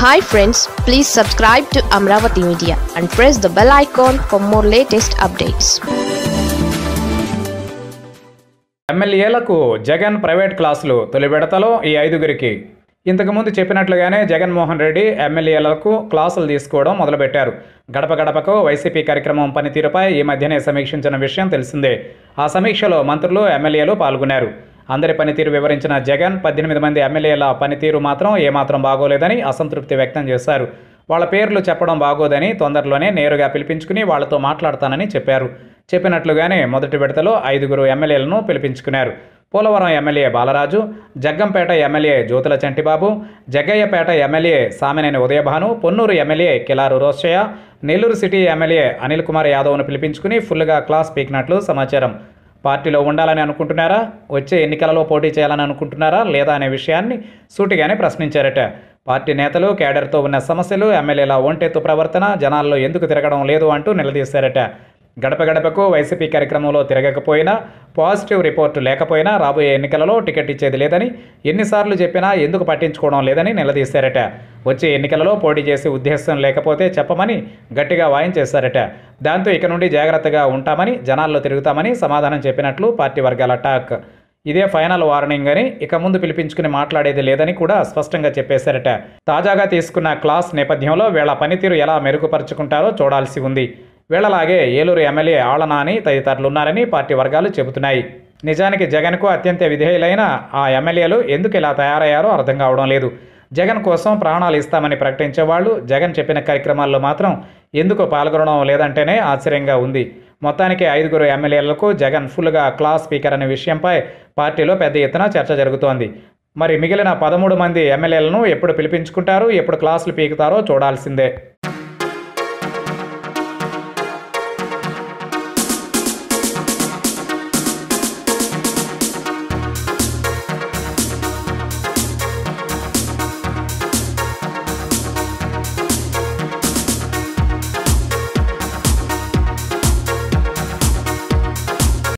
Hi friends, please subscribe to Amaravathi Media and press the bell icon for more latest updates. MLAలకు Jagan private క్లాసులు తొలి విడతలో ఈ ఐదుగురికి. ఇంతకుముందు చెప్పినట్లుగానే జగన్మోహన్ రెడ్డి MLAలకు క్లాసులు తీసుకోవడం మొదలుపెట్టారు. గడప గడపకు వైసీపీ కార్యక్రమం పనితీరుపై ఈ మధ్యనే సమీక్షించిన విషయం తెలిసిందే. ఆ సమీక్షలో మంత్రులు MLAలు పాల్గొన్నారు. అందరి పనితీరు వివరించిన జగన్ 18 మంది MLAల పనితీరు మాత్రం ఏమాత్రం బాగోలేదని అసంతృప్తి వ్యక్తం చేశారు. వాళ్ళ పేర్లు చెప్పడం బాగోదని తొందరలోనే నేరుగా పిలిపించుకుని వాళ్లతో మాట్లాడతానని చెప్పారు. చెప్పినట్లుగానే మొదటి విడతలో 5 MLAలను పిలిపించుకున్నారు. Polavaram MLA Balaraju, Jaggampeta MLA Jyothula Chantibabu, Jaggayyapeta MLA Samineni Udayabhanu, Ponnuru MLA Kilaru Rosaiah, Nellore city MLA Anil Kumar యాదవ్ను పిలిపించుకుని ఫుల్గా క్లాస్ పీకినట్లు సమాచారం. పార్టీలో ఉండాలని అనుకుంటున్నారా, వచ్చే ఎన్నికలలో పోటీ చేయాలని అనుకుంటున్నారా లేదా అనే విషయాన్ని సూటిగానే ప్రశ్నించారట. పార్టీ నేతలు కేడర్తో ఉన్న సమస్యలు, MLAల ఒంటెత్తు ప్రవర్తన, జనాల్లో ఎందుకు తిరగడం లేదు అంటూ నిలదీశారట. గడప గడపకు వైసీపీ కార్యక్రమంలో తిరగకపోయినా, పాజిటివ్ రిపోర్టు లేకపోయినా రాబోయే ఎన్నికలలో టికెట్ ఇచ్చేది లేదని, ఎన్నిసార్లు చెప్పినా ఎందుకు పట్టించుకోవడం లేదని నిలదీశారట. వచ్చే ఎన్నికలలో పోటీ చేసే ఉద్దేశం లేకపోతే చెప్పమని గట్టిగా వాయించేశారట. దాంతో ఇక నుండి జాగ్రత్తగా ఉంటామని, జనాల్లో తిరుగుతామని సమాధానం చెప్పినట్లు పార్టీ వర్గాల టాక్. ఇదే ఫైనల్ వార్నింగ్ అని, ఇక ముందు పిలిపించుకుని మాట్లాడేది లేదని కూడా స్పష్టంగా చెప్పేశారట. తాజాగా తీసుకున్న క్లాస్ నేపథ్యంలో వీళ్ళ పనితీరు ఎలా మెరుగుపరుచుకుంటారో చూడాల్సి ఉంది. వీళ్ళలాగే ఏలూరు MLA ఆళ్లనాని తదితరులున్నారని పార్టీ వర్గాలు చెబుతున్నాయి. నిజానికి జగన్కు అత్యంత విధేయులైన ఆ MLAలు ఎందుకు ఇలా తయారయ్యారో అర్థం కావడం లేదు. జగన్ కోసం ప్రాణాలు ఇస్తామని ప్రకటించేవాళ్ళు జగన్ చెప్పిన కార్యక్రమాల్లో మాత్రం ఎందుకు పాల్గొనడం లేదంటేనే ఆశ్చర్యంగా ఉంది. మొత్తానికి 5 MLAలకు జగన్ ఫుల్గా క్లాస్ స్పీకర్ అనే విషయంపై పార్టీలో పెద్ద ఎత్తున చర్చ జరుగుతోంది. మరి మిగిలిన 13 మంది MLAలను ఎప్పుడు పిలిపించుకుంటారు, ఎప్పుడు క్లాసులు పీకుతారో చూడాల్సిందే.